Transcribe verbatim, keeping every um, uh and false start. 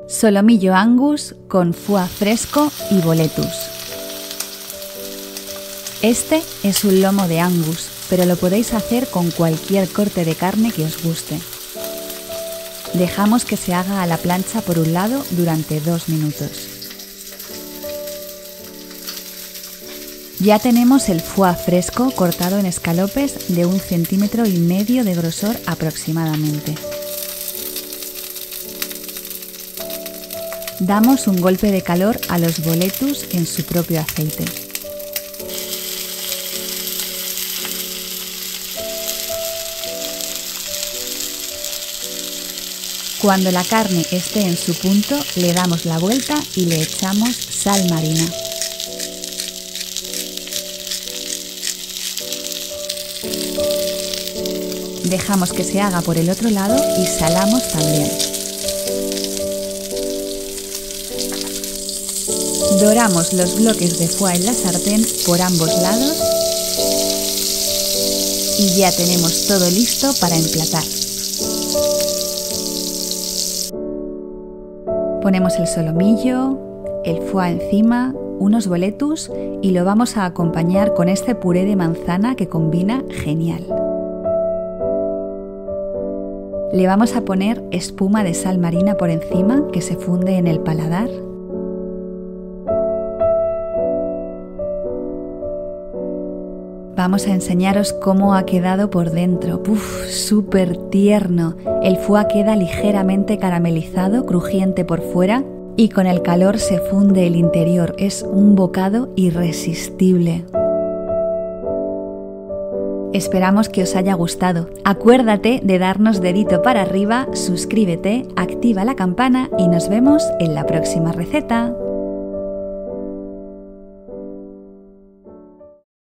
Solomillo Angus con foie fresco y boletus. Este es un lomo de Angus, pero lo podéis hacer con cualquier corte de carne que os guste. Dejamos que se haga a la plancha por un lado durante dos minutos. Ya tenemos el foie fresco cortado en escalopes de un centímetro y medio de grosor aproximadamente. Damos un golpe de calor a los boletus en su propio aceite. Cuando la carne esté en su punto, le damos la vuelta y le echamos sal marina. Dejamos que se haga por el otro lado y salamos también. Doramos los bloques de foie en la sartén por ambos lados y ya tenemos todo listo para emplatar. Ponemos el solomillo, el foie encima, unos boletus y lo vamos a acompañar con este puré de manzana que combina genial. Le vamos a poner espuma de sal marina por encima que se funde en el paladar. Vamos a enseñaros cómo ha quedado por dentro. ¡Uf! Súper tierno. El foie queda ligeramente caramelizado, crujiente por fuera y con el calor se funde el interior. Es un bocado irresistible. Esperamos que os haya gustado. Acuérdate de darnos dedito para arriba, suscríbete, activa la campana y nos vemos en la próxima receta.